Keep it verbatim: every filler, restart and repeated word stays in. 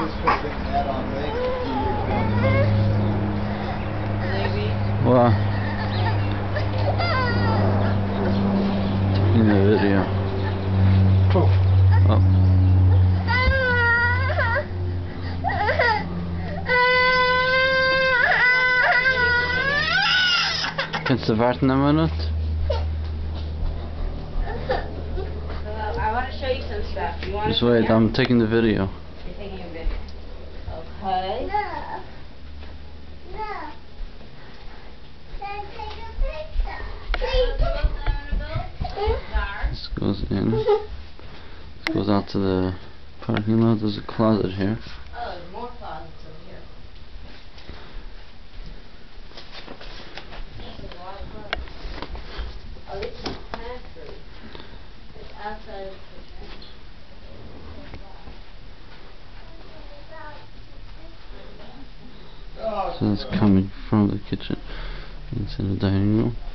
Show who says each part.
Speaker 1: Wow. In the video.
Speaker 2: Oh.
Speaker 1: Oh. Kannst du warten eine Minute?
Speaker 3: I want to show you some stuff. You want
Speaker 1: Just
Speaker 3: to
Speaker 1: wait, I'm taking the video.
Speaker 3: You're taking a video. Okay.
Speaker 4: No. No. Can I take a picture?
Speaker 1: This goes in. This goes out to the parking lot. There's a closet here.
Speaker 3: Oh, there's more closets over here. There's a lot of closets. Oh, this is pantry. It's outside of the kitchen.
Speaker 1: So it's coming from the kitchen. It's in the dining room.